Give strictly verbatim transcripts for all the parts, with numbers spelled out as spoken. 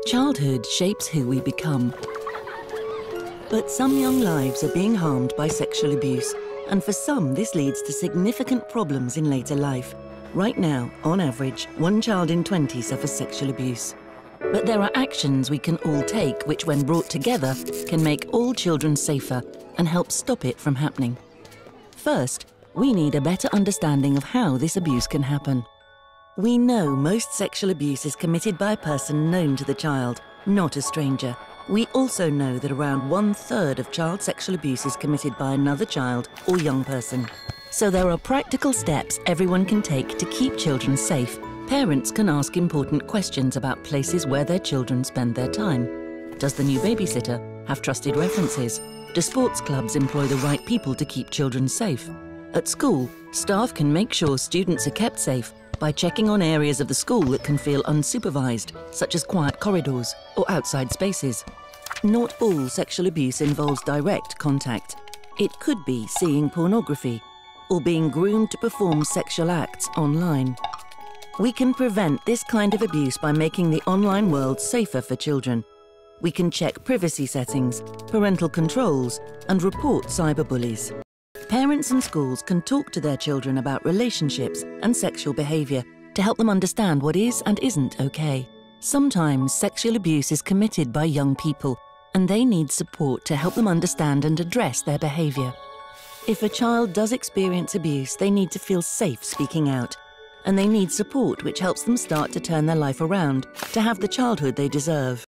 Childhood shapes who we become. But some young lives are being harmed by sexual abuse, and for some this leads to significant problems in later life. Right now, on average, one child in twenty suffers sexual abuse. But there are actions we can all take which, when brought together, can make all children safer and help stop it from happening. First, we need a better understanding of how this abuse can happen. We know most sexual abuse is committed by a person known to the child, not a stranger. We also know that around one-third of child sexual abuse is committed by another child or young person. So there are practical steps everyone can take to keep children safe. Parents can ask important questions about places where their children spend their time. Does the new babysitter have trusted references? Do sports clubs employ the right people to keep children safe? At school, staff can make sure students are kept safe by checking on areas of the school that can feel unsupervised, such as quiet corridors or outside spaces. Not all sexual abuse involves direct contact. It could be seeing pornography or being groomed to perform sexual acts online. We can prevent this kind of abuse by making the online world safer for children. We can check privacy settings, parental controls, and report cyberbullies. Parents and schools can talk to their children about relationships and sexual behavior to help them understand what is and isn't okay. Sometimes sexual abuse is committed by young people, and they need support to help them understand and address their behavior. If a child does experience abuse, they need to feel safe speaking out, and they need support which helps them start to turn their life around to have the childhood they deserve.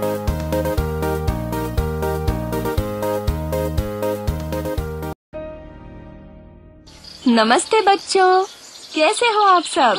नमस्ते बच्चों, कैसे हो आप सब?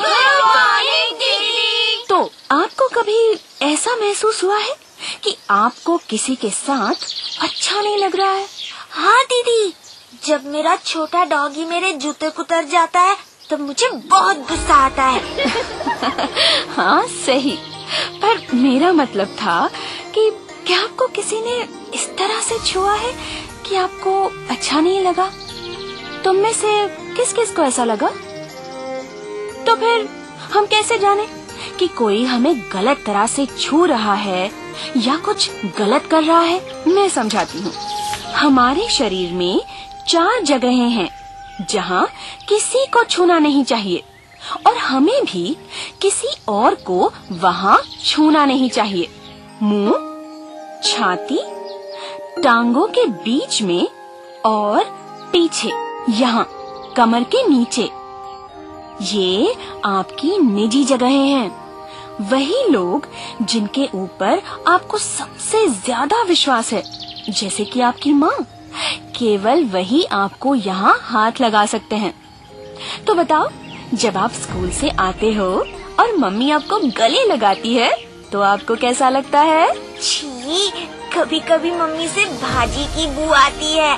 तो आपको कभी ऐसा महसूस हुआ है कि आपको किसी के साथ अच्छा नहीं लग रहा है? हाँ दीदी, जब मेरा छोटा डॉगी मेरे जूते कुतर जाता है तो मुझे बहुत गुस्सा आता है। हाँ सही, पर मेरा मतलब था कि क्या आपको किसी ने इस तरह से छुआ है कि आपको अच्छा नहीं लगा? तुम में से किस किस को ऐसा लगा? तो फिर हम कैसे जाने कि कोई हमें गलत तरह से छू रहा है या कुछ गलत कर रहा है? मैं समझाती हूँ। हमारे शरीर में चार जगहें हैं जहाँ किसी को छूना नहीं चाहिए, और हमें भी किसी और को वहाँ छूना नहीं चाहिए। मुंह, छाती, टांगों के बीच में और पीछे, यहाँ कमर के नीचे। ये आपकी निजी जगहें हैं। वही लोग जिनके ऊपर आपको सबसे ज्यादा विश्वास है, जैसे कि आपकी माँ, केवल वही आपको यहाँ हाथ लगा सकते हैं। तो बताओ, जब आप स्कूल से आते हो और मम्मी आपको गले लगाती है तो आपको कैसा लगता है? छी, कभी कभी मम्मी से भाजी की बू आती है।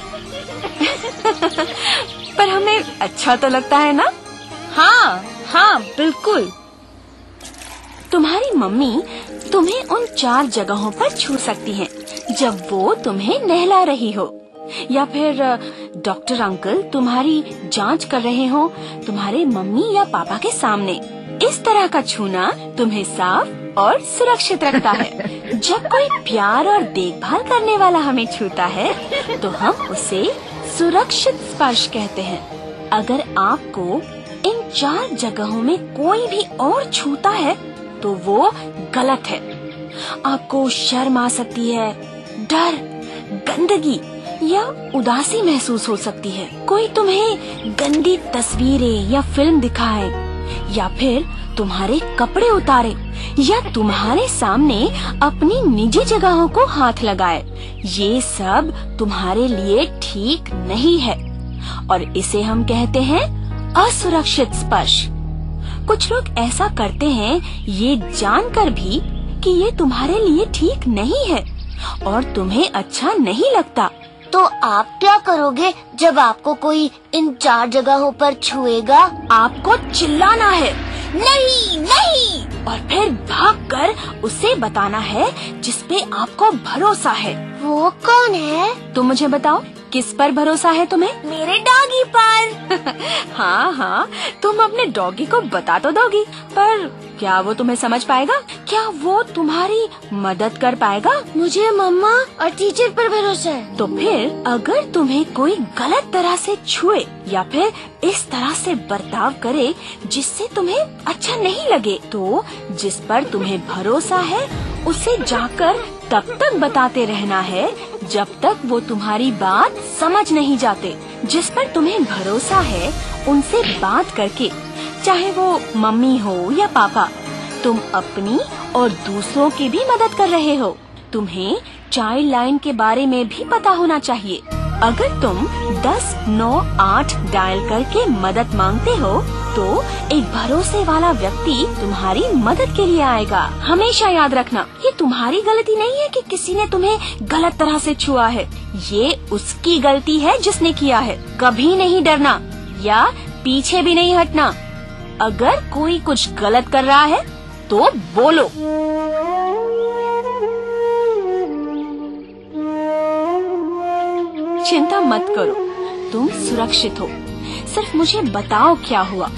पर हमें अच्छा तो लगता है ना? हाँ हाँ बिल्कुल। तुम्हारी मम्मी तुम्हें उन चार जगहों पर छू सकती हैं जब वो तुम्हें नहला रही हो, या फिर डॉक्टर अंकल तुम्हारी जांच कर रहे हो तुम्हारे मम्मी या पापा के सामने। इस तरह का छूना तुम्हें साफ और सुरक्षित रखता है। जब कोई प्यार और देखभाल करने वाला हमें छूता है तो हम उसे सुरक्षित स्पर्श कहते हैं। अगर आपको इन चार जगहों में कोई भी और छूता है तो वो गलत है। आपको शर्म आ सकती है, डर, गंदगी या उदासी महसूस हो सकती है। कोई तुम्हें गंदी तस्वीरें या फिल्म दिखाए, या फिर तुम्हारे कपड़े उतारे, या तुम्हारे सामने अपनी निजी जगहों को हाथ लगाए, ये सब तुम्हारे लिए ठीक नहीं है और इसे हम कहते हैं असुरक्षित स्पर्श। कुछ लोग ऐसा करते हैं ये जानकर भी कि ये तुम्हारे लिए ठीक नहीं है और तुम्हें अच्छा नहीं लगता। तो आप क्या करोगे जब आपको कोई इन चार जगहों पर छुएगा? आपको चिल्लाना है, नहीं नहीं, और फिर भागकर उसे बताना है जिसपे आपको भरोसा है। वो कौन है? तुम मुझे बताओ। किस पर भरोसा है तुम्हें? मेरे डॉगी पर। हाँ हाँ, तुम अपने डॉगी को बता तो दोगी, पर क्या वो तुम्हें समझ पाएगा? क्या वो तुम्हारी मदद कर पाएगा? मुझे मम्मा और टीचर पर भरोसा है। तो फिर अगर तुम्हें कोई गलत तरह से छुए या फिर इस तरह से बर्ताव करे जिससे तुम्हें अच्छा नहीं लगे, तो जिस पर तुम्हें भरोसा है उसे जाकर तब तक बताते रहना है जब तक वो तुम्हारी बात समझ नहीं जाते। जिस पर तुम्हें भरोसा है उनसे बात करके, चाहे वो मम्मी हो या पापा, तुम अपनी और दूसरों की भी मदद कर रहे हो। तुम्हें चाइल्ड लाइन के बारे में भी पता होना चाहिए। अगर तुम दस नौ आठ डायल करके मदद मांगते हो तो एक भरोसे वाला व्यक्ति तुम्हारी मदद के लिए आएगा। हमेशा याद रखना, ये तुम्हारी गलती नहीं है कि किसी ने तुम्हें गलत तरह से छुआ है, ये उसकी गलती है जिसने किया है। कभी नहीं डरना या पीछे भी नहीं हटना। अगर कोई कुछ गलत कर रहा है तो बोलो। चिंता मत करो, तुम सुरक्षित हो। सिर्फ मुझे बताओ क्या हुआ।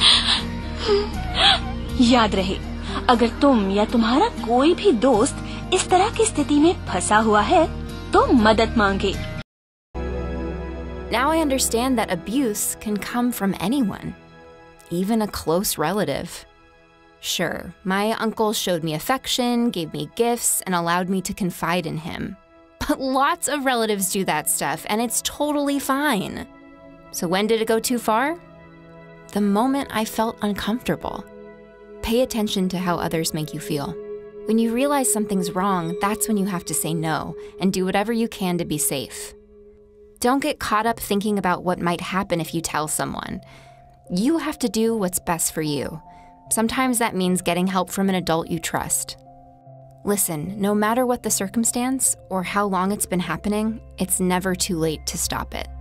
याद रहे, अगर तुम या तुम्हारा कोई भी दोस्त इस तरह की स्थिति में फंसा हुआ है तो मदद मांगे। Now I understand that abuse can come from anyone, even a close relative. Sure, my uncle showed me affection, gave me gifts, and allowed me to confide in him. But lots of relatives do that stuff, and it's totally fine. So when did it go too far? The moment I felt uncomfortable. Pay attention to how others make you feel. When you realize something's wrong, that's when you have to say no and do whatever you can to be safe. Don't get caught up thinking about what might happen if you tell someone. You have to do what's best for you. Sometimes that means getting help from an adult you trust. Listen, no matter what the circumstance or how long it's been happening, it's never too late to stop it.